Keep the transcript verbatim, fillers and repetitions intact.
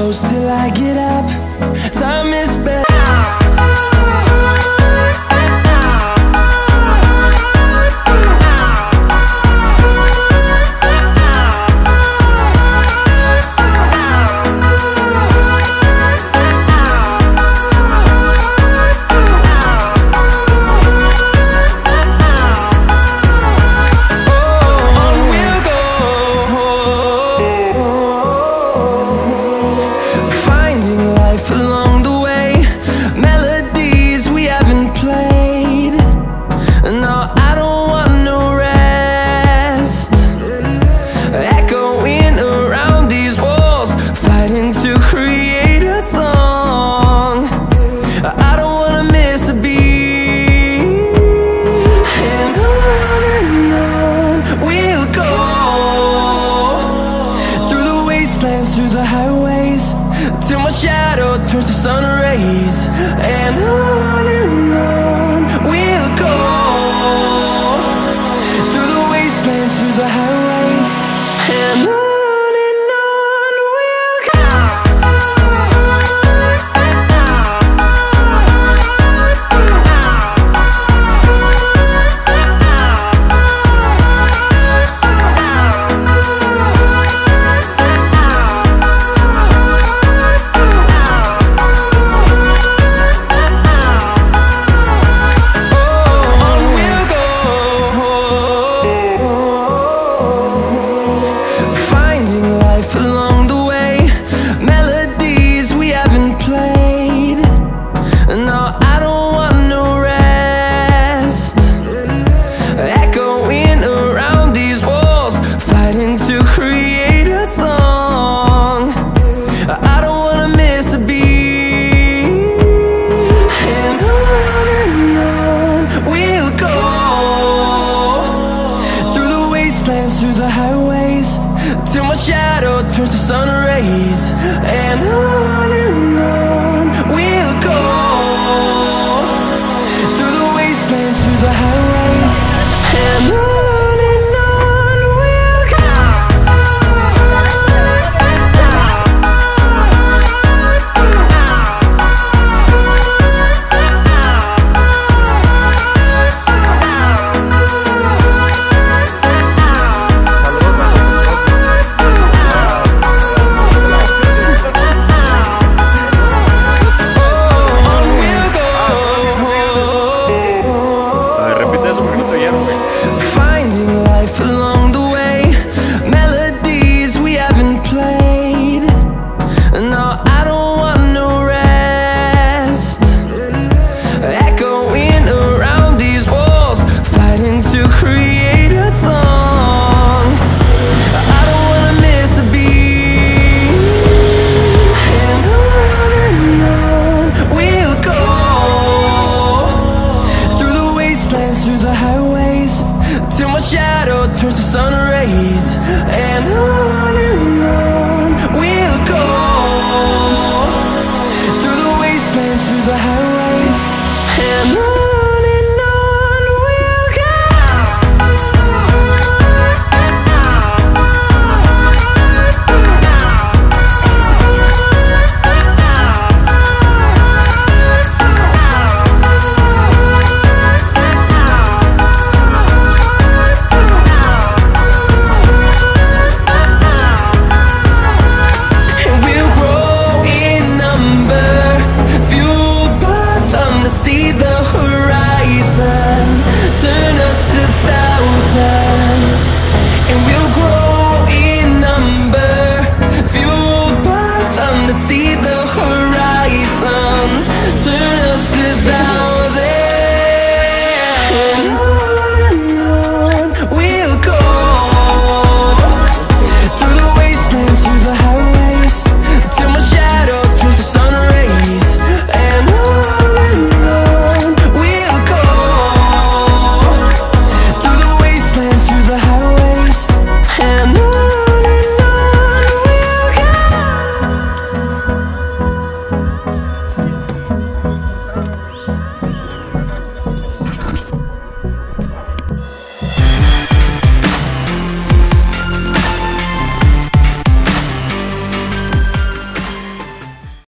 close till I get up. Time is better. Through the highways, till my shadow turns to sun rays. And on and on we'll go, through the wastelands, through the highways. And on. Through the highways, till my shadow turns to sun rays. And on and on we'll go, through the wastelands, through the highways. And on. Through the highways, till my shadow turns to sun rays. And